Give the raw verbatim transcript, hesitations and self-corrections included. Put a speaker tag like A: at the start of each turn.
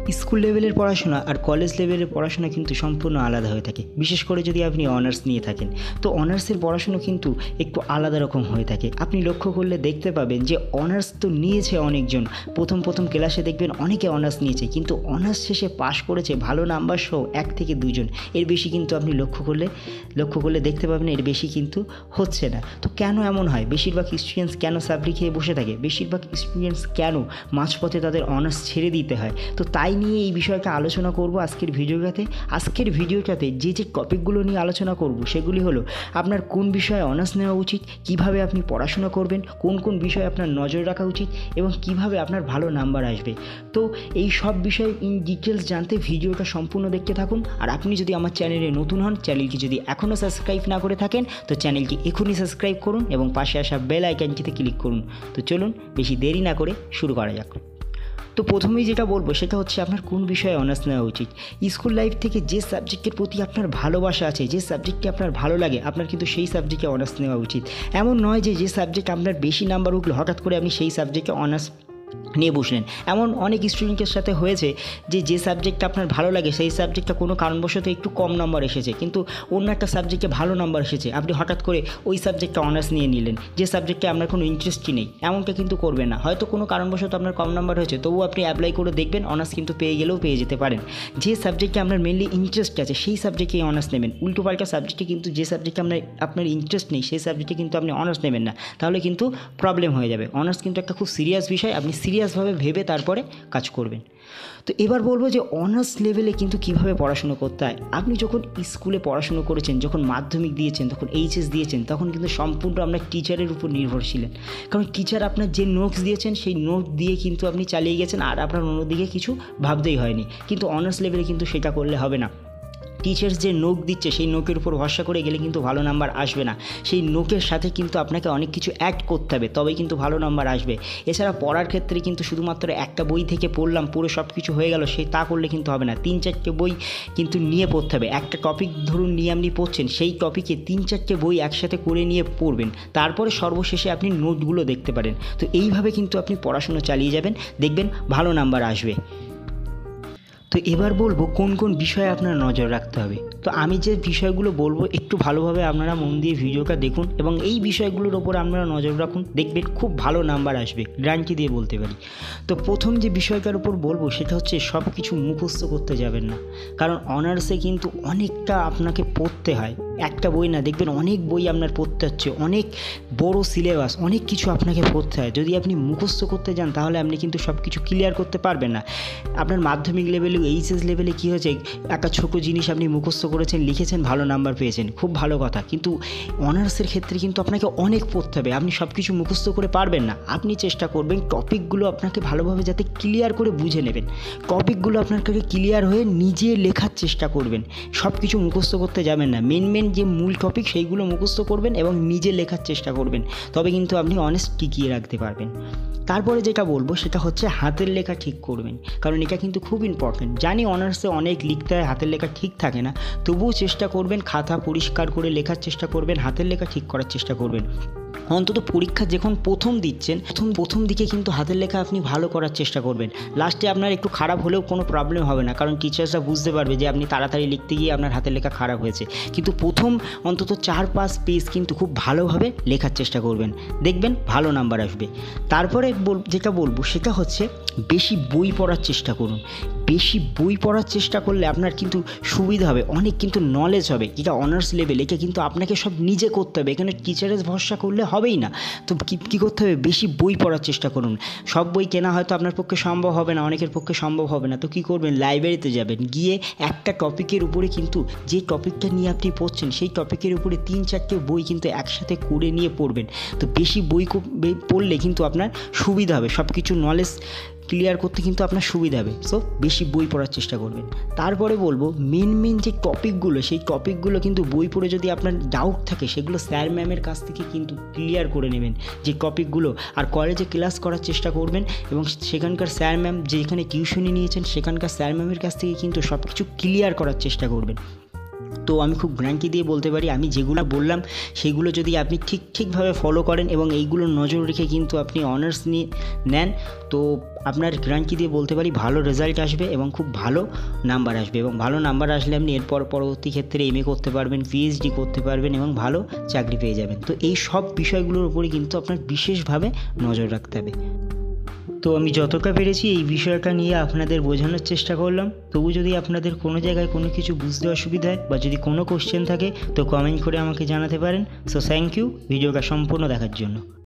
A: School লেভেলের পড়াশোনা আর college লেভেলের পড়াশোনা কিন্তু সম্পূর্ণ আলাদা হয়ে থাকে, বিশেষ করে যদি আপনি অনার্স নিয়ে থাকেন। তো অনার্সের পড়াশোনা কিন্তু একটু আলাদা রকম হয়ে থাকে। আপনি লক্ষ্য করলে দেখতে পাবেন যে অনার্স তো নিয়েছে অনেকজন, প্রথম প্রথম ক্লাসে দেখবেন অনেকে অনার্স নিয়েছে, কিন্তু অনার্স শেষে পাশ করেছে ভালো নাম্বার সহ এক থেকে দুজন, এর বেশি কিন্তু আপনি লক্ষ্য করলে লক্ষ্য করলে দেখতে পাবেন এর বেশি কিন্তু হচ্ছে না। তো কেন এমন হয়? বেশিরভাগ স্টুডেন্টস কেন সাপ্লি খেয়ে বসে থাকে? বেশিরভাগ স্টুডেন্টস কেন মাঝপথে তাদের অনার্স ছেড়ে দিতে হয়? তো তাই নিয়ে এই বিষয়টা আলোচনা করব আজকের ভিডিওটাতে। আজকের ভিডিওটাতে যে যে টপিকগুলো নিয়ে আলোচনা করব সেগুলি হলো আপনার কোন বিষয়ে অনার্স নেওয়া উচিত, কিভাবে আপনি পড়াশোনা করবেন, কোন কোন বিষয়ে আপনার নজর রাখা উচিত এবং কিভাবে আপনার ভালো নাম্বার আসবে। তো এই সব বিষয়ে ইন ডিটেলস জানতে ভিডিওটা সম্পূর্ণ দেখতে থাকুন। আর আপনি যদি আমার চ্যানেলে নতুন হন, চ্যানেলটি যদি এখনও সাবস্ক্রাইব না করে থাকেন তো চ্যানেলটি এখনই সাবস্ক্রাইব করুন এবং পাশে আসা বেল আইকনটিতে ক্লিক করুন। তো চলুন বেশি দেরি না করে শুরু করা যাক। তো প্রথমেই যেটা বলবো সেটা হচ্ছে আপনার কোন বিষয়ে অনার্স নেওয়া উচিত। স্কুল লাইফ থেকে যে সাবজেক্টের প্রতি আপনার ভালোবাসা আছে, যে সাবজেক্টটি আপনার ভালো লাগে, আপনার কিন্তু সেই সাবজেক্টে অনার্স নেওয়া উচিত। এমন নয় যে যে সাবজেক্ট আপনার বেশি নাম্বার উঠলো হঠাৎ করে আপনি সেই সাবজেক্টে অনার্স নিয়ে বসলেন। এমন অনেক স্টুডেন্টের সাথে হয়েছে যে যে সাবজেক্টটা আপনার ভালো লাগে সেই সাবজেক্টটা কোনো কারণবশত একটু কম নাম্বার এসেছে, কিন্তু অন্য একটা সাবজেক্টে ভালো নাম্বার এসেছে, আপনি হঠাৎ করে ওই সাবজেক্টটা অনার্স নিয়ে নিলেন যে সাবজেক্টে আপনার কোনো ইন্টারেস্টই নেই। এমনটা কিন্তু করবেন না। হয়তো কোনো কারণবশত আপনার কম নাম্বার হয়েছে, তবুও আপনি অ্যাপ্লাই করে দেখবেন, অনার্স কিন্তু পেয়ে গেলেও পেয়ে যেতে পারেন। যে সাবজেক্টে আপনার মেনলি ইন্টারেস্ট আছে সেই সাবজেক্টেই অনার্স নেবেন। উল্টোপাল্টা সাবজেক্টে কিন্তু যে সাবজেক্টে আপনার আপনার ইন্টারেস্ট নেই সেই সাবজেক্টে কিন্তু আপনি অনার্স নেবেন না, তাহলে কিন্তু প্রবলেম হয়ে যাবে। অনার্স কিন্তু একটা খুব সিরিয়াস বিষয়, আপনি সিরিয়াসভাবে ভেবে তারপরে কাজ করবেন। তো এবার বলবো যে অনার্স লেভেলে কিন্তু কিভাবে পড়াশুনো করতে হয়। আপনি যখন স্কুলে পড়াশুনো করেছেন, যখন মাধ্যমিক দিয়েছেন, তখন এইচএস দিয়েছেন, তখন কিন্তু সম্পূর্ণ আপনার টিচারের উপর নির্ভরশীলেন। কারণ টিচার আপনার যে নোটস দিয়েছেন সেই নোট দিয়ে কিন্তু আপনি চালিয়ে গেছেন, আর আপনার অন্যদিকে কিছু ভাবতেই হয়নি। কিন্তু অনার্স লেভেলে কিন্তু সেটা করলে হবে না। টিচার্স যে নোট দিচ্ছে সেই নোটের উপর ভরসা করে গেলে কিন্তু ভালো নাম্বার আসবে না। সেই নোটের সাথে কিন্তু আপনাকে অনেক কিছু অ্যাড করতে হবে, তবেই কিন্তু ভালো নাম্বার আসবে। এছাড়া পড়ার ক্ষেত্রে কিন্তু শুধুমাত্র একটা বই থেকে পড়লাম, পুরো সব কিছু হয়ে গেল সেই তা করলে কিন্তু হবে না। তিন চারটে বই কিন্তু নিয়ে পড়তে হবে। একটা টপিক ধরুন নিয়ে আপনি পড়ছেন, সেই টপিকে তিন চারটে বই একসাথে করে নিয়ে পড়বেন, তারপরে সর্বশেষে আপনি নোটগুলো দেখতে পারেন। তো এইভাবে কিন্তু আপনি পড়াশুনো চালিয়ে যাবেন, দেখবেন ভালো নাম্বার আসবে। তো এবার বলবো কোন কোন বিষয়ে আপনার নজর রাখতে হবে। তো আমি যে বিষয়গুলো বলবো একটু ভালোভাবে আপনারা মন দিয়ে ভিডিওটা দেখুন এবং এই বিষয়গুলোর ওপর আপনারা নজর রাখুন, দেখবেন খুব ভালো নাম্বার আসবে, গ্যারান্টি দিয়ে বলতে পারি। তো প্রথম যে বিষয়টার উপর বলবো সেটা হচ্ছে সব কিছু মুখস্থ করতে যাবেন না। কারণ অনার্সে কিন্তু অনেকটা আপনাকে পড়তে হয়, একটা বই না, দেখবেন অনেক বই আপনার পড়তে হচ্ছে, অনেক বড় সিলেবাস, অনেক কিছু আপনাকে পড়তে হয়। যদি আপনি মুখস্থ করতে যান তাহলে আপনি কিন্তু সব কিছু ক্লিয়ার করতে পারবেন না। আপনার মাধ্যমিক লেভেলে এইচএস লেভেলে কী হয়েছে, একটা ছোটো জিনিস আপনি মুখস্থ করেছেন, লিখেছেন, ভালো নাম্বার পেয়েছেন, খুব ভালো কথা। কিন্তু অনার্সের ক্ষেত্রে কিন্তু আপনাকে অনেক পড়তে হবে, আপনি সব কিছু মুখস্থ করে পারবেন না। আপনি চেষ্টা করবেন টপিকগুলো আপনাকে ভালোভাবে যাতে ক্লিয়ার করে বুঝে নেবেন, টপিকগুলো আপনার কাছে ক্লিয়ার হয়ে নিজে লেখার চেষ্টা করবেন। সব কিছু মুখস্থ করতে যাবেন না, মেন মেন যে মূল টপিক সেইগুলো মুখস্থ করবেন এবং নিজে লেখার চেষ্টা করবেন, তবে কিন্তু আপনি অনেস্ট টিকিয়ে রাখতে পারবেন। তারপরে যেটা বলবো সেটা হচ্ছে হাতের লেখা ঠিক করবেন, কারণ এটা কিন্তু খুব ইম্পর্টেন্ট। জানি অনার্সে অনেক লিখতে হয়, হাতের লেখা ঠিক থাকে না, তবুও চেষ্টা করবেন খাতা পরিষ্কার করে লেখার চেষ্টা করবেন, হাতের লেখা ঠিক করার চেষ্টা করবেন। অন্তত পরীক্ষা যখন প্রথম দিচ্ছেন প্রথম প্রথম দিকে কিন্তু হাতের লেখা আপনি ভালো করার চেষ্টা করবেন। লাস্টে আপনার একটু খারাপ হলেও কোনো প্রবলেম হবে না, কারণ টিচার্সরা বুঝতে পারবে যে আপনি তাড়াতাড়ি লিখতে গিয়ে আপনার হাতের লেখা খারাপ হয়েছে। কিন্তু প্রথম অন্তত চার পাঁচ পেজ কিন্তু খুব ভালোভাবে লেখার চেষ্টা করবেন, দেখবেন ভালো নাম্বার আসবে। তারপরে যেটা বলবো সেটা হচ্ছে বেশি বই পড়ার চেষ্টা করুন। বেশি বই পড়ার চেষ্টা করলে আপনার কিন্তু সুবিধা হবে, অনেক কিন্তু নলেজ হবে। এটা অনার্স লেভেল, এটা কিন্তু আপনাকে সব নিজে করতে হবে, এখানে টিচারের ভরসা করলে হবেই না। তো কী করতে হবে, বেশি বই পড়ার চেষ্টা করুন। সব বই কেনা হয়তো আপনার পক্ষে সম্ভব হবে না, অনেকের পক্ষে সম্ভব হবে না। তো কী করবেন, লাইব্রেরিতে যাবেন, গিয়ে একটা টপিকের উপরে কিন্তু যে টপিকটা নিয়ে আপনি পড়ছেন সেই টপিকের উপরে তিন চারটে বই কিন্তু একসাথে করে নিয়ে পড়বেন। তো বেশি বই পড়লে কিন্তু আপনার সুবিধা হবে, সব কিছু নলেজ ক্লিয়ার করতে কিন্তু আপনার সুবিধা হবে। সো বেশি বই পড়ার চেষ্টা করবেন। তারপরে বলবো মেন মেন যে টপিকগুলো সেই টপিকগুলো কিন্তু বই পড়ে যদি আপনার ডাউট থাকে সেগুলো স্যার ম্যামের কাছ থেকে কিন্তু ক্লিয়ার করে নেবেন যে টপিকগুলো, আর কলেজে ক্লাস করার চেষ্টা করবেন এবং সেখানকার স্যার ম্যাম যেখানে টিউশনি নিয়েছেন সেখানকার স্যার ম্যামের কাছ থেকে কিন্তু সব কিছু ক্লিয়ার করার চেষ্টা করবেন। তো আমি খুব গ্যারান্টি দিয়ে বলতে পারি, আমি যেগুলো বললাম সেগুলো যদি আপনি ঠিক ঠিকভাবে ফলো করেন এবং এইগুলো নজর রেখে কিন্তু আপনি অনার্স নিয়ে নেন, তো আপনার গ্যারান্টি দিয়ে বলতে পারি ভালো রেজাল্ট আসবে এবং খুব ভালো নাম্বার আসবে, এবং ভালো নাম্বার আসলে আপনি এরপর পরবর্তী ক্ষেত্রে এমএ করতে পারবেন, পিএইচডি করতে পারবেন এবং ভালো চাকরি পেয়ে যাবেন। তো এই সব বিষয়গুলোর উপরে কিন্তু আপনার বিশেষভাবে নজর রাখতে হবে। তো আমি যতটা পেরেছি এই বিষয়টা নিয়ে আপনাদের বোঝানোর চেষ্টা করলাম। তবু যদি আপনাদের কোনো জায়গায় কোনো কিছু বুঝতে অসুবিধা হয় বা যদি কোনো কোশ্চেন থাকে তো কমেন্ট করে আমাকে জানাতে পারেন। সো থ্যাংক ইউ ভিডিওটা সম্পূর্ণ দেখার জন্য।